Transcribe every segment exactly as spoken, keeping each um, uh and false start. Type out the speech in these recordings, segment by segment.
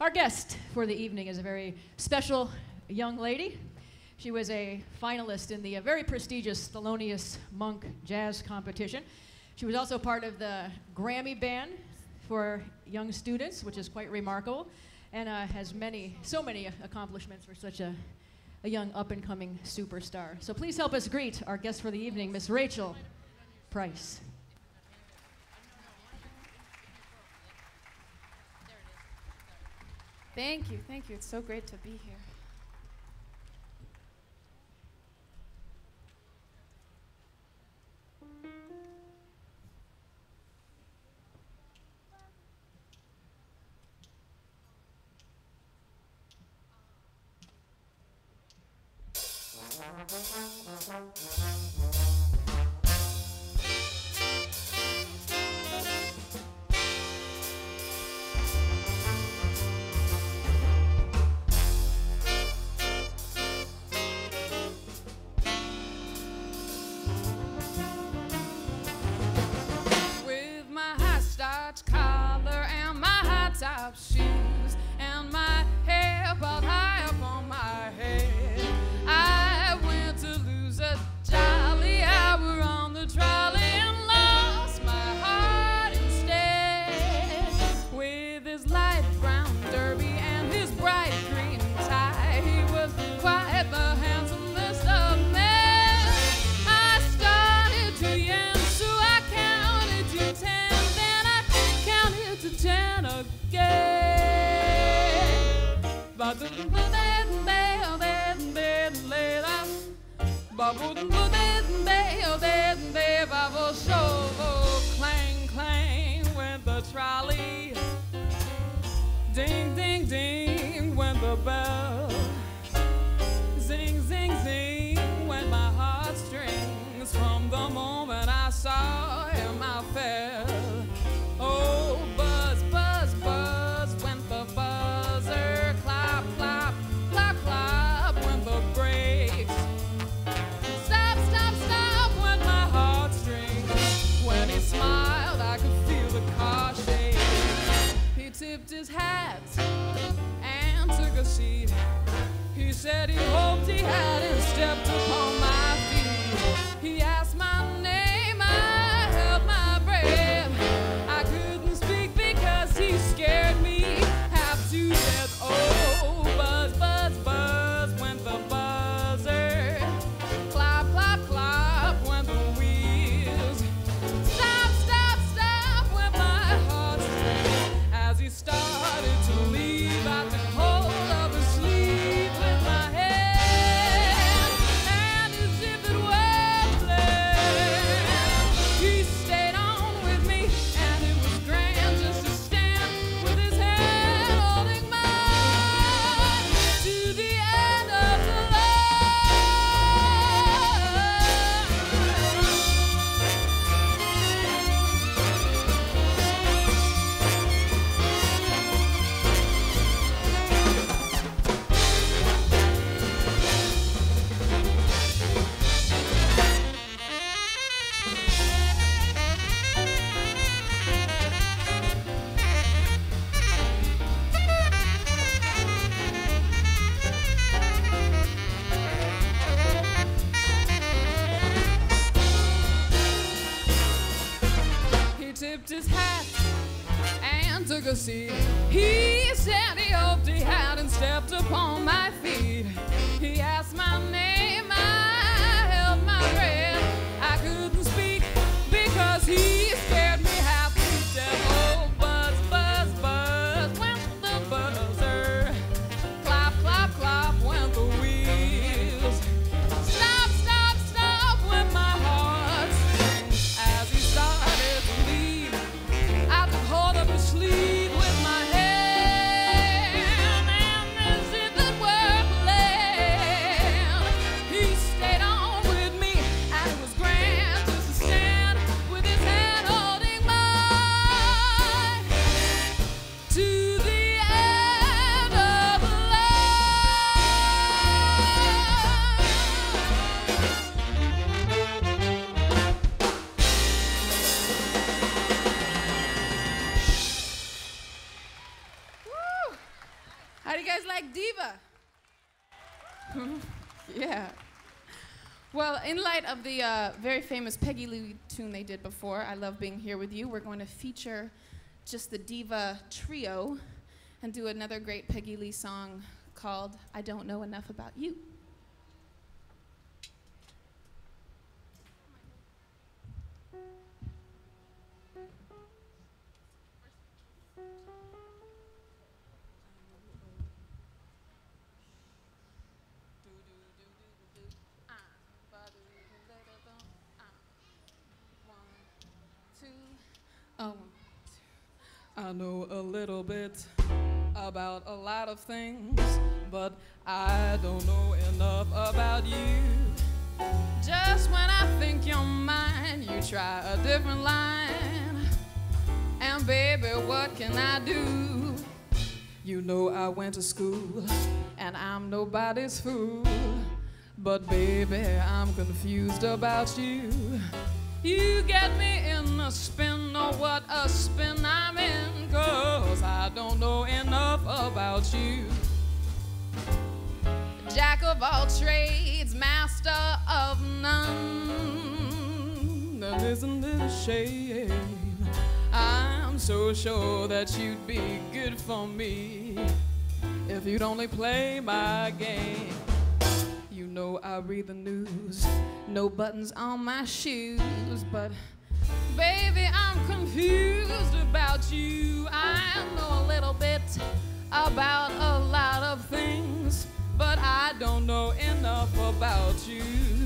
Our guest for the evening is a very special young lady. She was a finalist in the uh, very prestigious Thelonious Monk Jazz Competition. She was also part of the Grammy band for young students, which is quite remarkable, and uh, has many, so many accomplishments for such a, a young up-and-coming superstar. So please help us greet our guest for the evening, Miss Rachael Price. Thank you, thank you. It's so great to be here. Collar and my high top shoes and my hair brought high up on my head. I went to lose a jolly hour on the trolley and lost my heart instead. With his light brown derby and his bright green tie, he was quite the handsomest of men. I started to yen, so I counted to ten. To ten again. But the clang, clang went the trolley. Ding, ding, ding went the bell. Zing, zing, zing went my heartstrings. From the moment I saw him, I fell. Oh, buzz, buzz, buzz went the buzzer. Clap, clap, clap, clap went the brakes. Stop, stop, stop went my heartstrings. When he smiled, I could feel the car shake. He tipped his hat and took a seat. He said he hoped he hadn't stepped upon my feet. He asked my name, I held my breath. I couldn't speak because he scared me half to death. Oh, buzz, buzz, buzz went the buzzer. Clap, clap, clap went the wheels. Stop, stop, stop went my heartstrings. As he started to leave, I took hold of his sleeve with my hand, and as if it were planned, he stayed on with me, and it was grand just to stand with his hand holding mine to the end of the He tipped his hat and took a seat. He said he hoped he hadn't stepped upon my feet. He asked my name, I held my breath. I couldn't speak because he scared me half to death. Oh, buzz, buzz, buzz went the buzzer. Clap, clap, clap went the wheels. Stop, stop, stop went my heart. As he started to leave, I took hold of his sleeve with my head. you guys like Diva? Yeah. Well, in light of the uh, very famous Peggy Lee tune they did before, I Love Being Here With You, we're going to feature just the Diva trio and do another great Peggy Lee song called I Don't Know Enough About You. Um, I know a little bit about a lot of things, but I don't know enough about you. Just when I think you're mine, you try a different line. And baby, what can I do? You know I went to school, and I'm nobody's fool. But baby, I'm confused about you. You get me in a spin, oh what a spin I'm in, 'cause I don't know enough about you. Jack of all trades, master of none. And isn't it a shame? I'm so sure that you'd be good for me if you'd only play my game. You know I read the news, no buttons on my shoes, but baby, I'm confused about you. I know a little bit about a lot of things, but I don't know enough about you.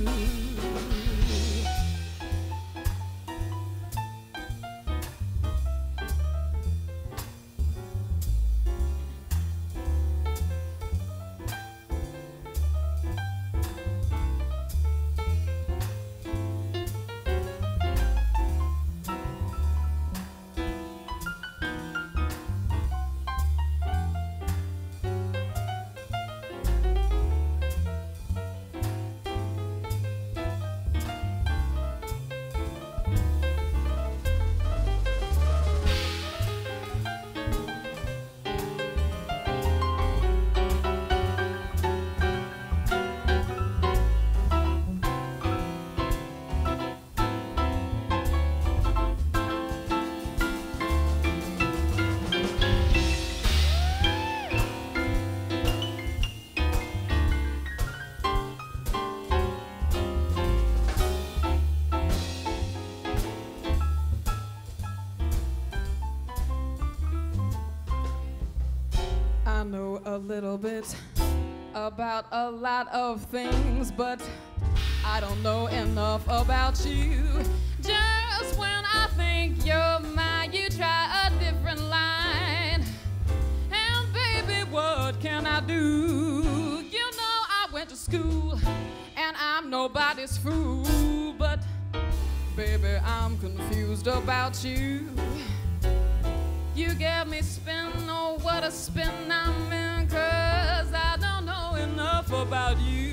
I know a little bit about a lot of things, but I don't know enough about you. Just when I think you're mine, you try a different line. And baby, what can I do? You know I went to school, and I'm nobody's fool, but baby, I'm confused about you. You get me spin, oh what a spin I'm in, 'cause I don't know enough about you.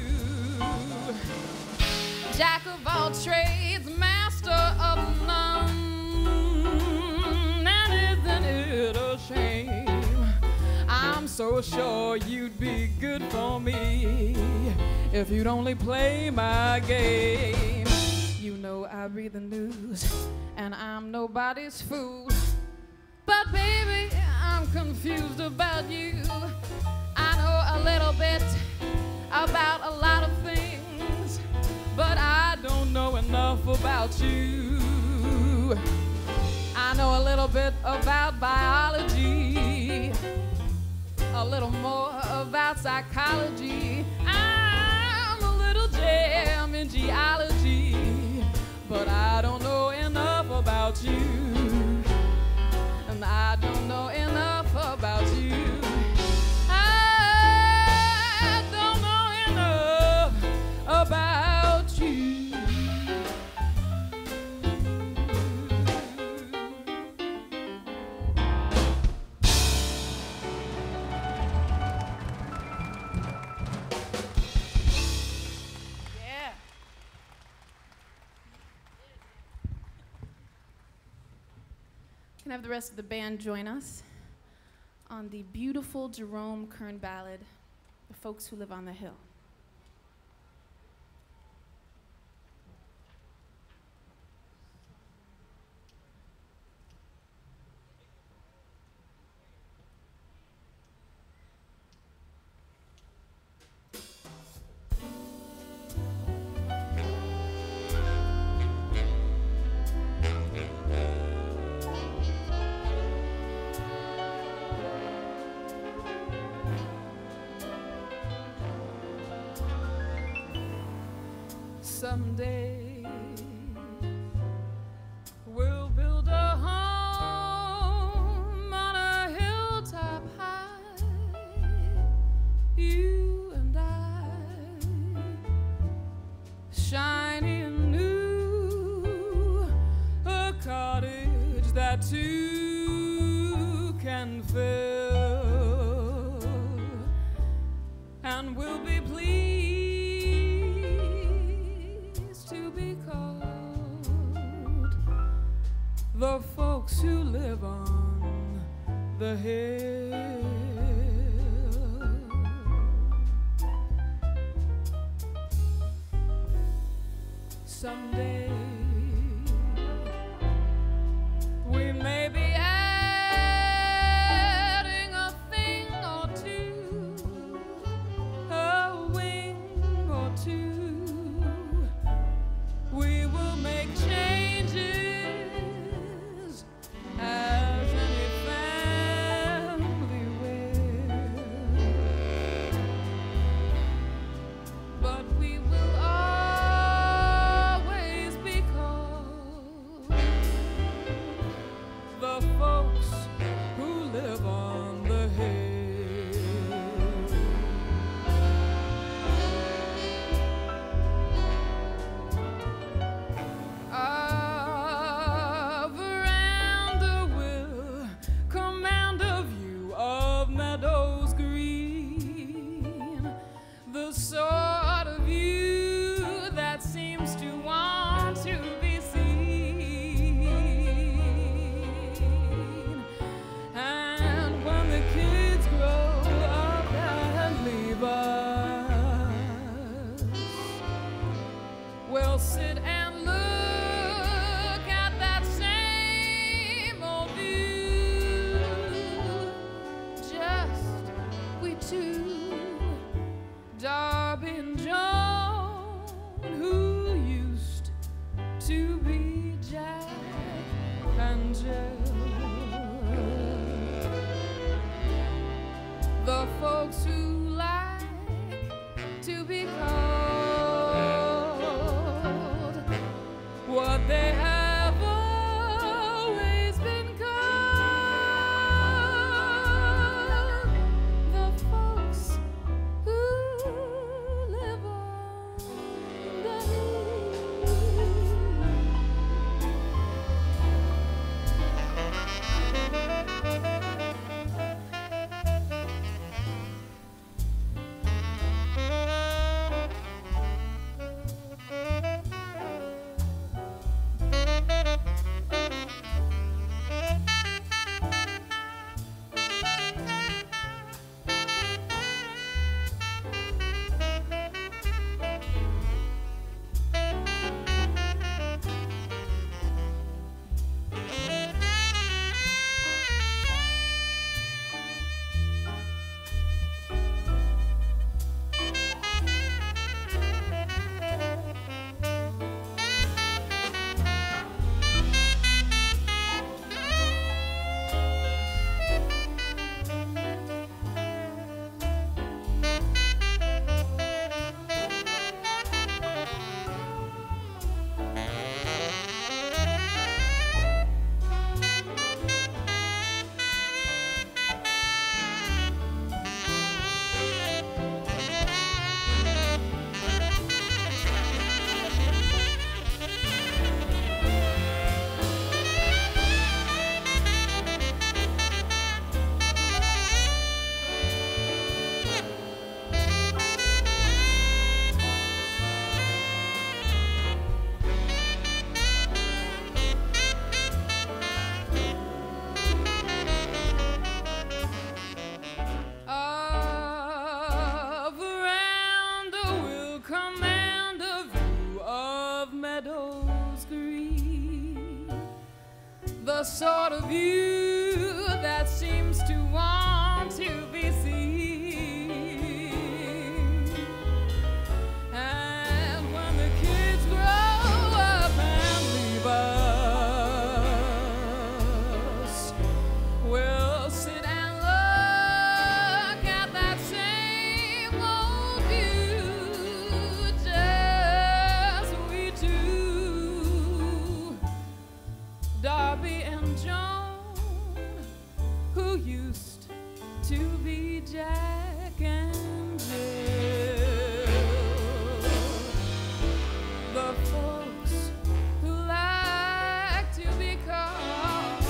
Jack of all trades, master of none, and isn't it a shame? I'm so sure you'd be good for me if you'd only play my game. You know I read the news, and I'm nobody's fool. But baby, I'm confused about you. I know a little bit about a lot of things, but I don't know enough about you. I know a little bit about biology, a little more about psychology. I'm a little jam in geology, but I don't know enough about you. I don't know enough about you. I don't know enough about you. Yeah. Can I have the rest of the band join us on the beautiful Jerome Kern ballad, The Folks Who Live on the Hill. Someday we'll build a home on a hilltop high, you and I, shiny and new, a cottage that two can fill, and we'll be pleased the folks who live on the hill. Someday we may be adding a thing or two, a wing or two. We will make changes as any family will, but we will always be called the folks who live on the hill. Sort of you that seems to want to be seen. And when the kids grow up and leave us, we'll sit and look at that same old view, just we two, Darby and Joan, who used to be Jack and Jill, the folks who like to be called what they have always been called, the folks who live on the hill. the sort of you that seems to want to be seen. And when the kids grow up and leave us, we'll sit and look at that same old view, just we two, Darby and Joan, who used to be Jack and Jill. The folks who like to be called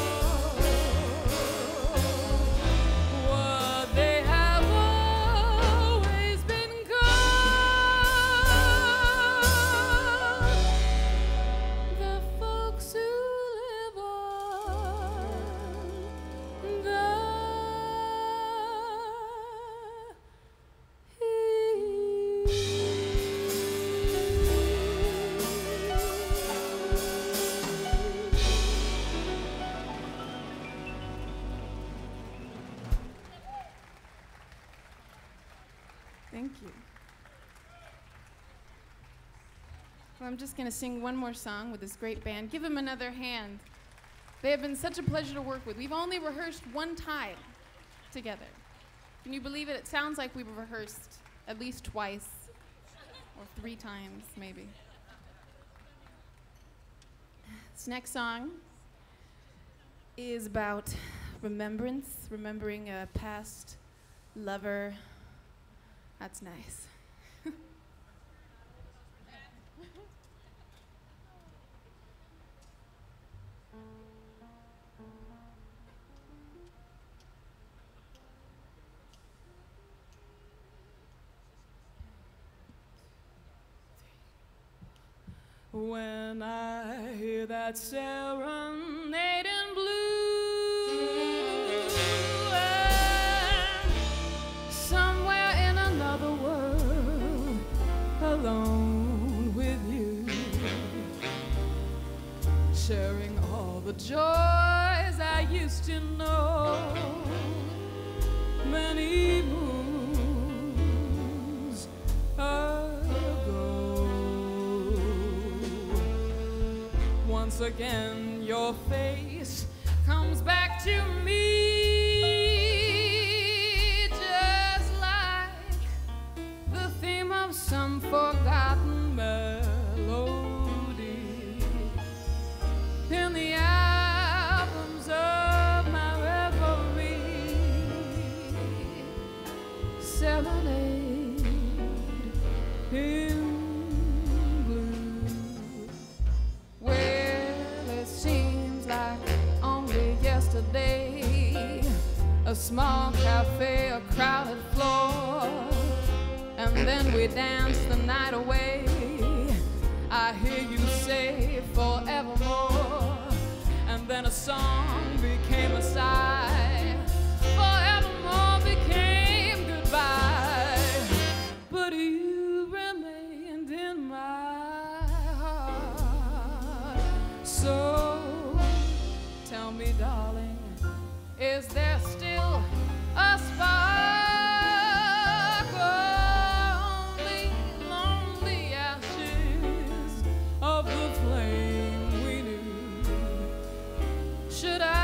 what they have always been called. The folks who live on the Thank you. Well, I'm just going to sing one more song with this great band. Give them another hand. They have been such a pleasure to work with. We've only rehearsed one time together. Can you believe it? It sounds like we've rehearsed at least twice or three times, maybe. This next song is about remembrance, remembering a past lover. That's nice. When I hear that serenade in blue, and somewhere in another world, alone with you, sharing all the joys I used to know, many moons ago. Once again, your face comes back to me, just like the theme of some forgotten melody in the albums of my reverie. Serenade in blue. Well, it seems like only yesterday, a small cafe, a crowded floor, and then we danced the night away. I hear you say forevermore, and then a song became a sigh. Forevermore became goodbye, but you remained in my heart. So tell me, darling, is there still a spark, or only lonely ashes of the flame we knew? Should I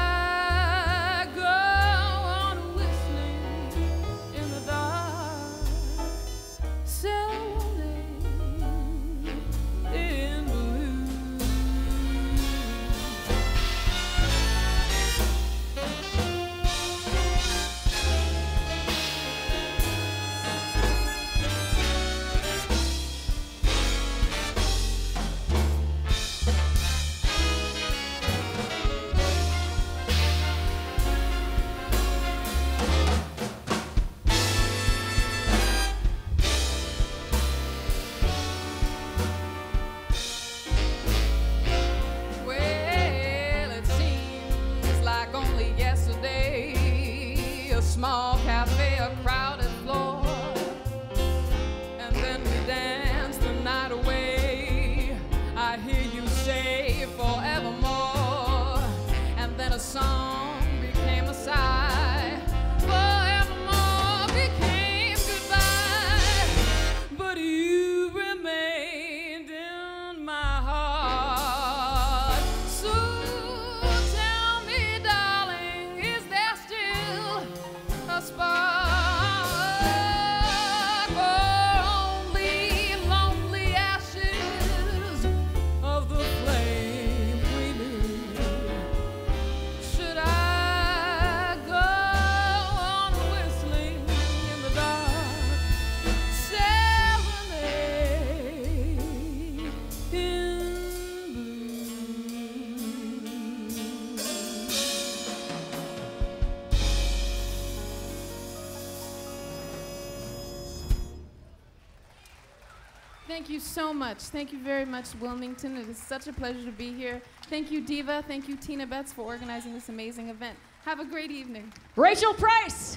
Thank you so much. Thank you very much, Wilmington. It is such a pleasure to be here. Thank you, Diva. Thank you, Tina Betts, for organizing this amazing event. Have a great evening. Rachael Price.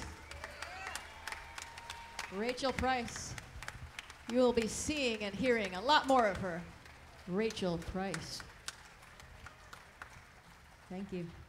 Rachael Price. You will be seeing and hearing a lot more of her. Rachael Price. Thank you.